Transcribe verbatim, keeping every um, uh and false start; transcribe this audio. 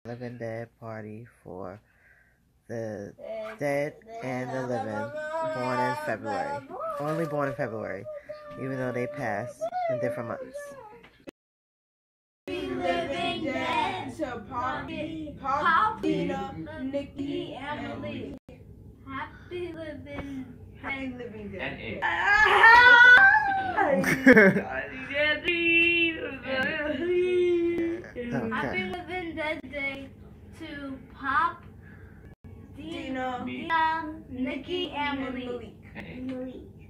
Living Dead party for the dead and the living, born in February. Only born in February, even though they passed in different months. Living Dead to Pop, Pop, Dina, Nikki, and Malik. Happy living, happy living dead. Happy living dead day to Pop, Dina, Dina, Nikki, and Malik. Malik.